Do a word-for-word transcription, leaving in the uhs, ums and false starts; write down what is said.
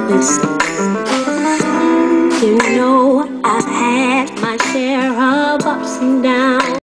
Listen, you know I've had my share of ups and downs.